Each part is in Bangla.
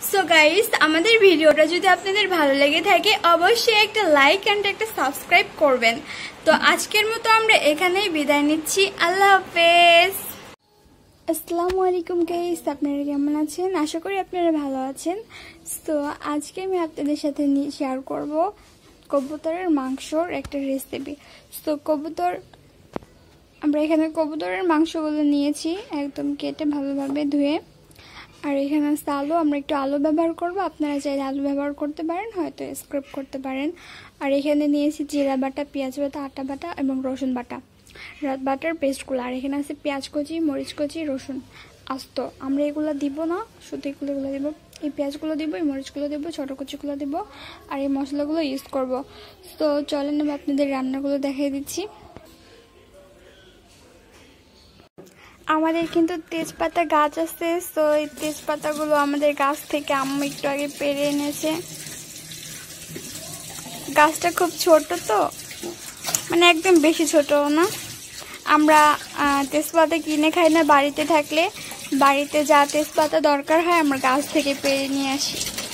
সো গাইস, আমাদের ভিডিওটা যদি আপনাদের ভালো লেগে থাকে অবশ্যই একটা লাইক এন্ড একটা সাবস্ক্রাইব করবেন। তো আজকের মতো আমরা এখানেই বিদায় নিচ্ছি। আল্লাহ হাফেজ। আসসালামু আলাইকুম গাইস, আপনারা কেমন আছেন? আশা করি আপনারা ভালো আছেন। তো আজকে আমি আপনাদের সাথে শেয়ার করব কবুতরের মাংসর একটা রেসিপি। তো আমরা এখানে কবুতরের মাংসগুলো নিয়েছি একদম কেটে ভালোভাবে ধুয়ে। আর এখানে আছে আলু, আমরা একটু আলু ব্যবহার করব, আপনারা চাইলে আলু ব্যবহার করতে পারেন, হয়তো স্ক্রাব করতে পারেন। আর এখানে নিয়েছি জিরা বাটা, পেঁয়াজ বাটা, আটা বাটা এবং রসুন বাটার পেস্টগুলো। আর এখানে আছে পেঁয়াজ কুচি, মরিচ কুচি, রসুন আস্ত। আমরা এগুলো দিব না, শুধু এগুলো দিব। এই পেঁয়াজগুলো দিব, এই মরিচগুলো দিব, ছোটো কুচিগুলো দিব, আর এই মশলাগুলো ইউজ করব। তো চলেন আমি আপনাদের রান্নাগুলো দেখিয়ে দিচ্ছি। আমাদের কিন্তু তেজপাতা গাছ আছে, তো এই তেজপাতাগুলো আমাদের গাছ থেকে আম্মু একটু আগে পেরে এনেছে। গাছটা খুব ছোট, তো মানে একদম বেশি ছোট না। আমরা তেজপাতা কিনে খাই না, বাড়িতে থাকলে বাড়িতে যা তেজপাতা দরকার হয় আমরা গাছ থেকে পেরে নিয়ে আসি।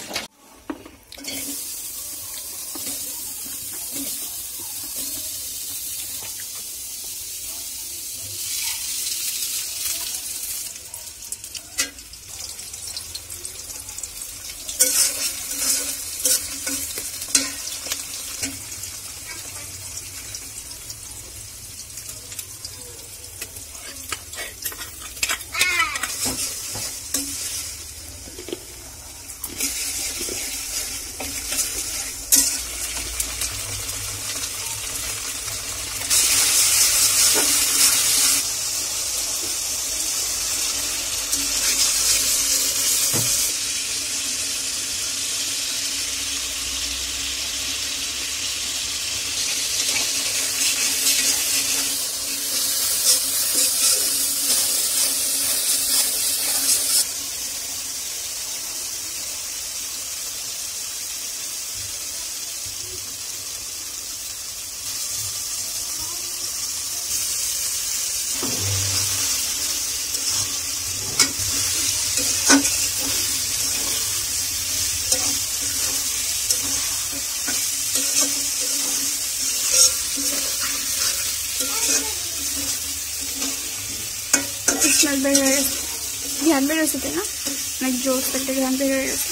স্মেল বের হয়ে গেছে, ঘ্রাণ বের হয়েছে, তাই না? অনেক জোস একটা ঘ্রাণ বের হয়ে গেছে।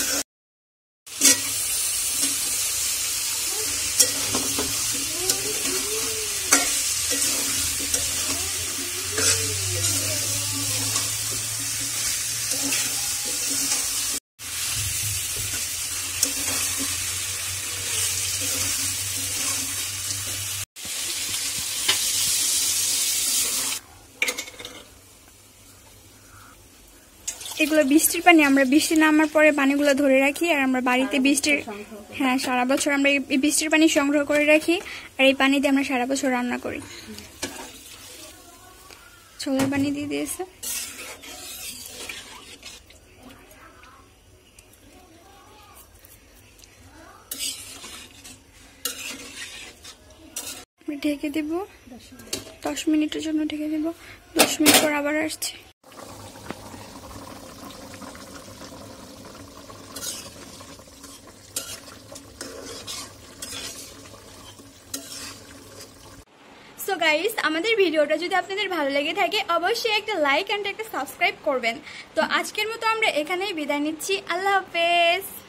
এগুলো বৃষ্টির পানি, আমরা বৃষ্টি নামার পরে পানিগুলো ধরে রাখি। আর আমরা বাড়িতে সারা বছর আমরা এই বৃষ্টির পানি সংগ্রহ করে রাখি, আর এই পানি দিয়ে আমরা সারা বছর রান্না করি। ছোলার পানি দিয়ে দিয়েছে। ঢেকে দেব 10 মিনিটের জন্য, ঢেকে দেব। 10 মিনিট পর আবার আসছি। সো গাইস, আমাদের ভিডিওটা যদি আপনাদের ভালো লেগে থাকে অবশ্যই একটা লাইক এন্ড একটা সাবস্ক্রাইব করবেন। তো আজকের মতো আমরা এখানেই বিদায় নিচ্ছি। আল্লাহ হাফেজ।